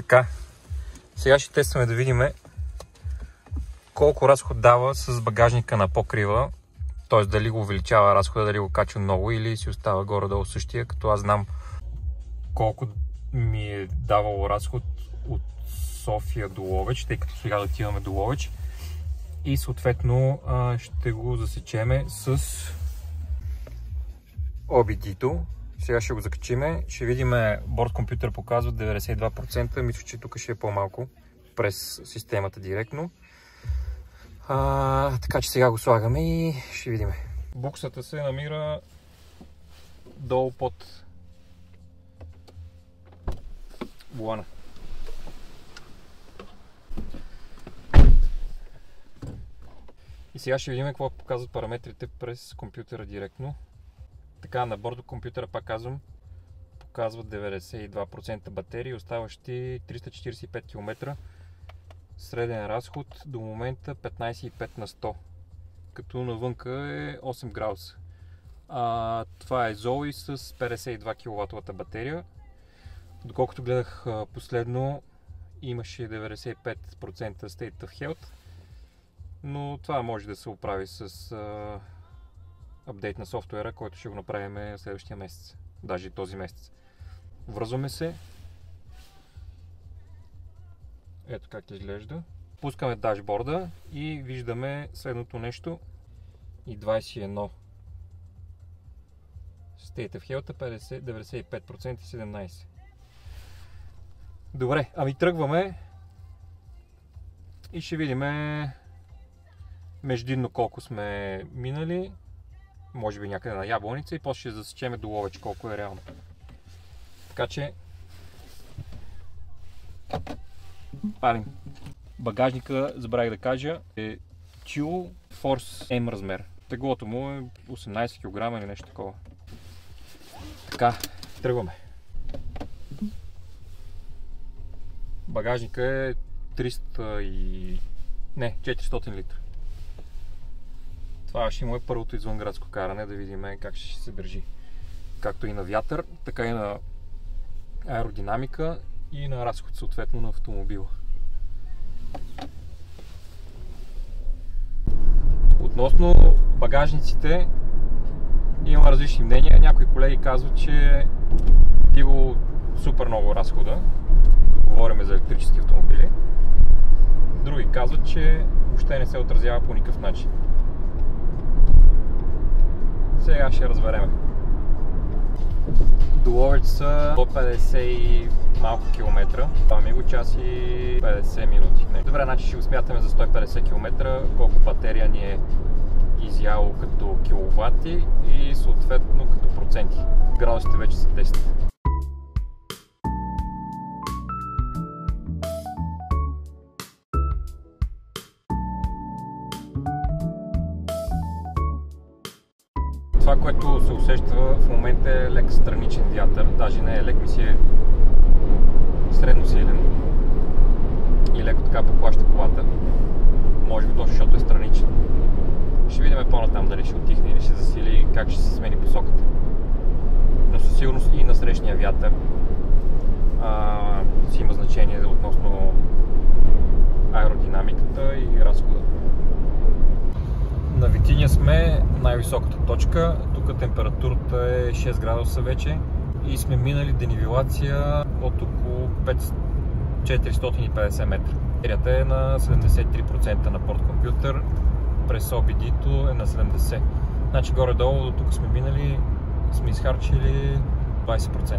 Така, сега ще тестваме да видим колко разход дава с багажника на покрива, т.е. дали го увеличава разхода, дали го качва много или си остава горе-долу същия, като аз знам колко ми е давало разход от София до Ловеч, тъй като сега отиваме до Ловеч и съответно ще го засечеме с OBD-то. Сега ще го закачиме, ще видим, борд компютър показва 92%, мисля, че тук ще е по-малко през системата директно. Така че сега го слагаме и ще видим. Буксата се намира долу под волана. И сега ще видим какво показват параметрите през компютъра директно. Така, на бордо компютъра, пак казвам, показва 92% батерии, оставащи 345 км. Среден разход до момента 15,5 на 100, като навънка е 8 градуса. Това е Zoe с 52 кВт батерия. Доколкото гледах последно, имаше 95% State of Health, но това може да се оправи с апдейт на софтуера, който ще го направим следващия месец, даже и този месец. Връзваме се. Ето как изглежда. Пускаме дашборда и виждаме следното нещо. И 21 State of Health, 95% и 17%. Добре, ами тръгваме и ще видим междинно колко сме минали. Може би някъде на Ябланица и после ще засечем до Ловеч колко е реално. Така че палим. Багажника, забравих да кажа, е Tule Force M размер. Теглото му е 18 кг или нещо такова. Така, тръгваме. Багажника е 400 литра. Това ще му е първото извънградско каране, да видим как ще се държи. Както и на вятър, така и на аеродинамика и на разход съответно на автомобила. Относно багажниците има различни мнения. Някои колеги казват, че било супер много разхода. Говорим за електрически автомобили. Други казват, че въобще не се отразява по никакъв начин. Сега ще разберем. До Ловеч са 150 и малко километра. Това ми го час и 50 минути. Добре, значи ще го смятаме за 150 км, колко батерия ни е изяло като киловати и съответно като проценти. Градусите вече са 10. Това, което се усеща в момента е лек страничен вятър, даже не е лек, ми си е средно силен и леко така поплаща колата. Може би точно защото е страничен. Ще видим по-натам дали ще отихне или ще засили и как ще се смени посоката. Но със сигурност и насрещния вятър си има значение относно аеродинамиката и разхода. На Витиня сме най-високата точка. Тук температурата е 6 градуса вече и сме минали денивелация от около 450 метра. Батерията е на 73% на борд компютър, през OBD-то е на 70%. Значи горе-долу до тук сме минали, сме изхарчили 20%.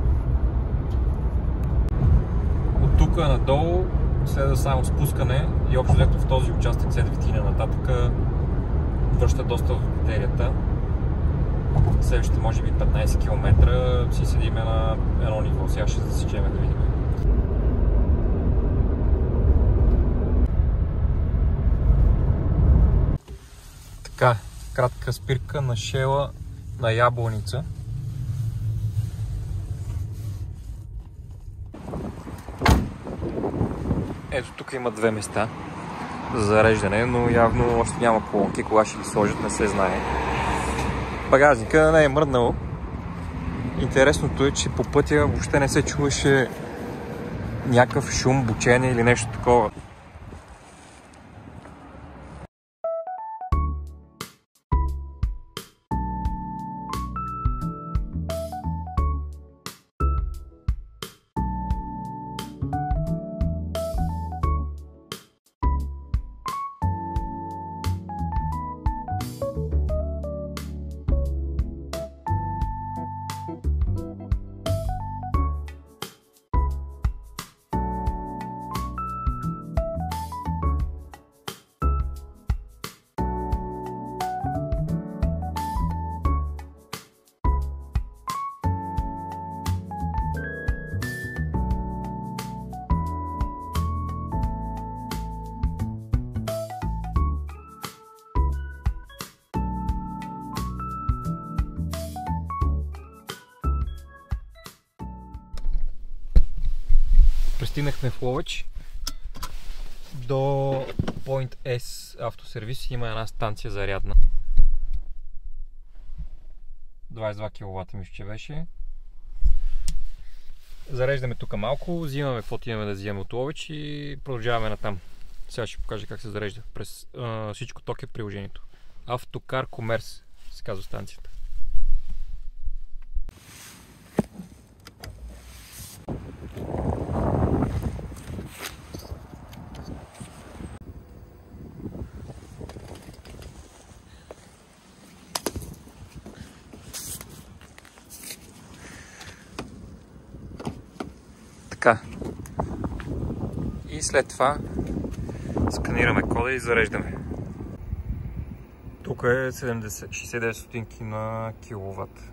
От тук надолу следва само спускане и общо взето в този участък след Витиня нататък връща доста в батерията. Следващите може би 15 км си седиме на едно ниво. Сега ще засечем да видим. Така, кратка спирка на Шела на Ябланица. Ето тук има две места за зареждане, но явно още няма колонки, кога ще ги сложат, не се знае. Багажника не е мръднало. Интересното е, че по пътя въобще не се чуваше някакъв шум, бучене или нещо такова. Пристигнахме в Ловеч до Point S автосервис. Има една станция зарядна. 22 кВт мисля, че беше. Зареждаме тук малко, взимаме каквото имаме да вземем от Ловеч и продължаваме натам. Сега ще покажа как се зарежда. През всичко ток е приложението. Автокар Commerce се казва станцията. Така. И след това сканираме кода и зареждаме. Тук е 69 стотинки на киловатт.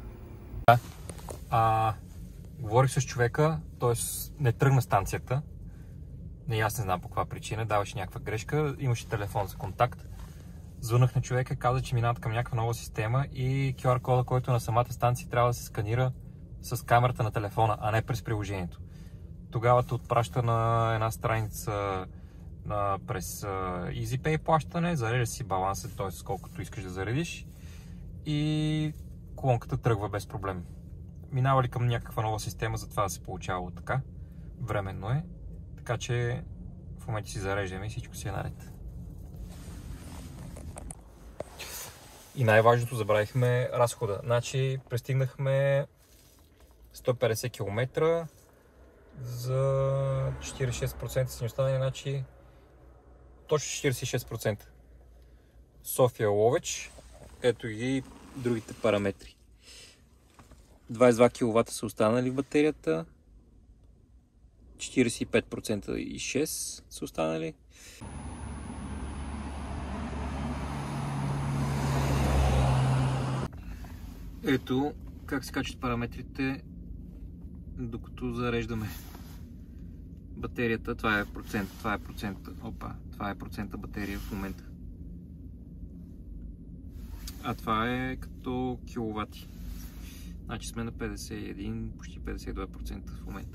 Говорих с човека, т.е. не тръгна станцията. Аз не знам по каква причина, даваше някаква грешка, имаше телефон за контакт. Звънах на човека, каза, че минават към някаква нова система и QR кода, който на самата станция трябва да се сканира с камерата на телефона, а не през приложението. Тогава те отпраща на една страница през EasyPay плащане, зарежда си баланса, т.е. колкото искаш да заредиш и колонката тръгва без проблем. Минава ли към някаква нова система, затова да се получава така. Временно е. Така че в момента си зареждаме и всичко си е наред. И най-важното, забравихме разхода. Значи пристигнахме 150 км за 46% са ни останали, значи точно 46%. София Ловеч, ето ги другите параметри. 22 кВт са останали в батерията, 45% и 6 са останали. Ето как се качват параметрите докато зареждаме батерията. Това е процента батерия в момента. А това е като киловати. Значи сме на 51, почти 52% в момента.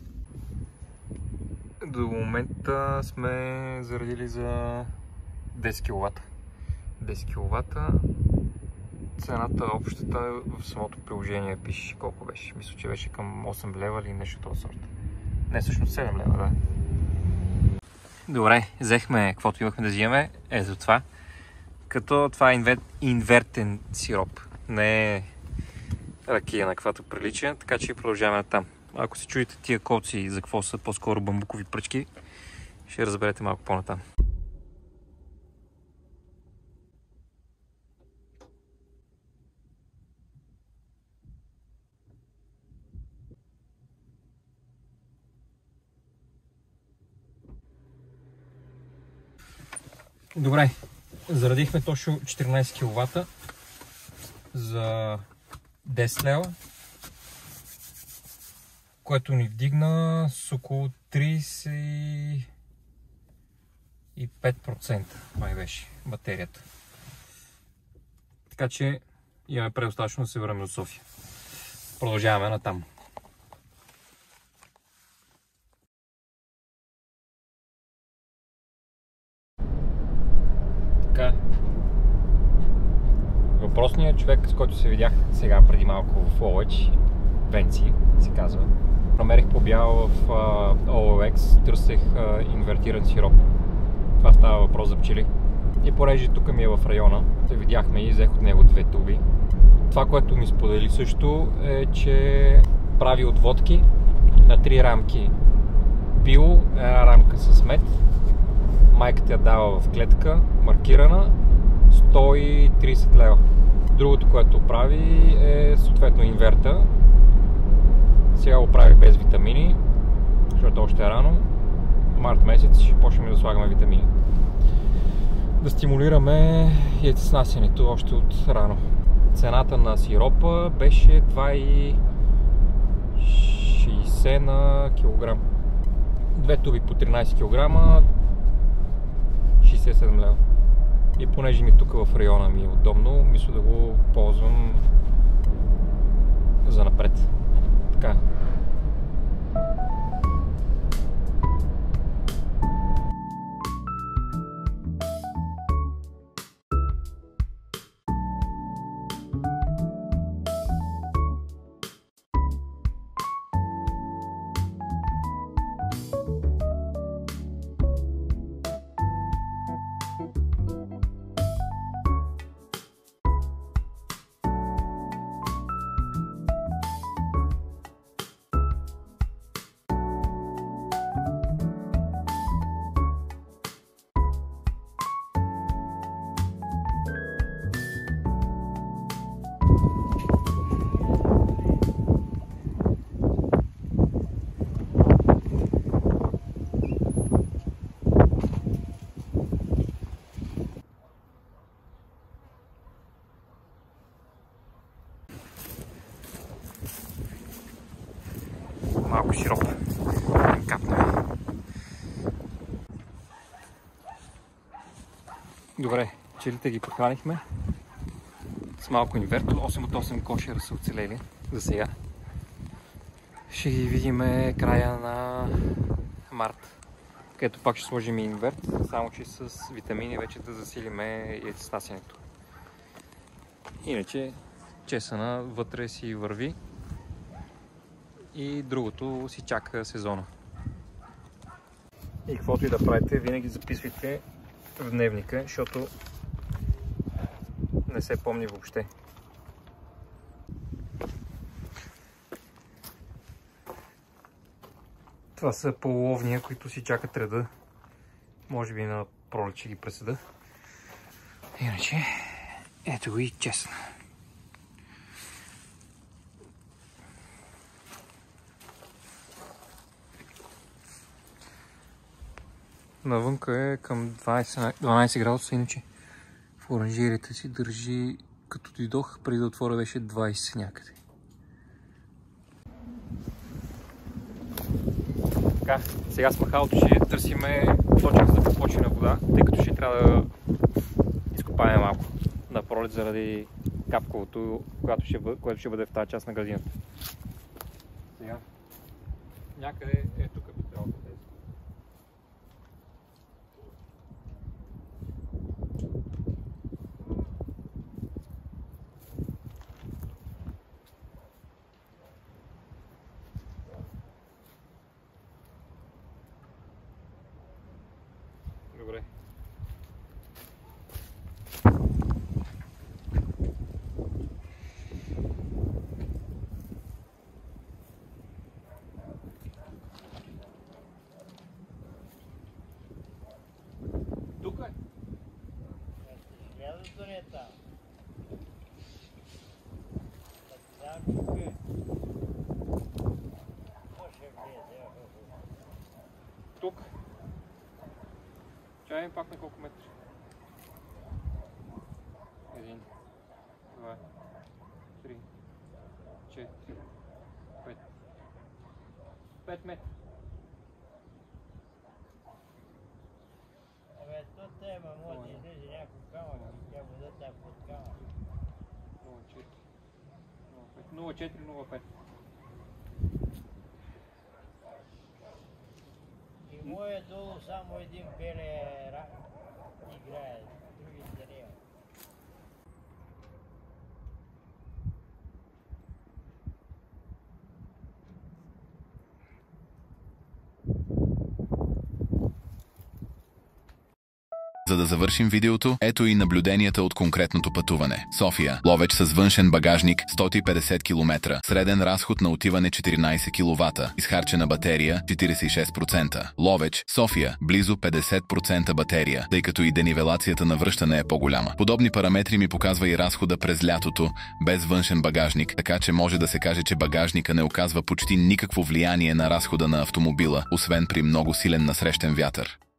До момента сме заредили за 10 кВт. 10 кВт. Цената общата в самото приложение пише колко беше. Мисля, че беше към 8 лева или нещо от този сорт. Не, всъщност 7 лева, да. Добре, взехме каквото имахме да взимаме. Ето това. Като това е инвертен сироп. Не е ракия на каквато прилича, така че продължаваме там. Ако се чуете тия колци за какво са, по-скоро бамбукови пръчки, ще разберете малко по-натам. Добре, заредихме точно 14 кВт за 10 лева, което ни вдигна с около 35% май беше батерията. Така че имаме предостатъчно да се върнем до София. Продължаваме натам. Така. Въпросният човек, с който се видях сега преди малко в Ловеч, Венци се казва, намерих по видял в OLX, търсех инвертиран сироп. Това става въпрос за пчели. И понеже тук ми е в района, да видяхме и взех от него 2 туби. Това, което ми сподели също е, че прави отводки на 3 рамки био, една рамка с мед. Майката я дава в клетка, маркирана, 130 лева. Другото, което прави е съответно инверта. Сега го прави без витамини, защото още е рано. Март месец ще почнем да слагаме витамини. Да стимулираме яйцеснасянето още от рано. Цената на сиропа беше 2,60 на килограм. 2 туби по 13 кг, 67 лева. И понеже ми тук в района ми е удобно, мисля да го ползвам за напред. Така. Малко сироп. Капна. Добре, пчелите ги прехранихме с малко инвертор. 8 от 8 кошера са оцелели за сега. Ще ги видим края на март, където пак ще сложим и инверт, само че с витамини вече да засилиме яйцеснасянето. Иначе чесъна вътре си върви и другото си чака сезона. И каквото и да правите, винаги записвайте в дневника, защото не се помни въобще. Това са полуловния, които си чакат реда. Може би на пролет ще ги пресъда. Иначе, ето го и честно. Навънка е към 12 градуса, иначе в оранжерията си държи, като дойдох, преди да отворя беше 20 някъде. Така, сега с махалото ще търсиме точка за подпочвена вода, тъй като ще трябва да изкопаем малко на пролет заради капковото, което ще бъде в тази част на градината. Сега, някъде е тук би трябвало да е. Добре. Тук е. Лязото не е там. Там тук е. Може влезе. Тук. Чай пак на колко метра? 1, 2, 3, 4, 5. 5 метра. Абе, то тема може да излезе някой камък и тя водата е под камък. 04, 05. И мое долу само един беле играе, другите не. За да завършим видеото, ето и наблюденията от конкретното пътуване. София, Ловеч с външен багажник 150 км, среден разход на отиване 14 кВт, изхарчена батерия 46%. Ловеч, София, близо 50% батерия, тъй като и денивелацията на връщане е по-голяма. Подобни параметри ми показва и разхода през лятото, без външен багажник, така че може да се каже, че багажника не оказва почти никакво влияние на разхода на автомобила, освен при много силен насрещен вятър.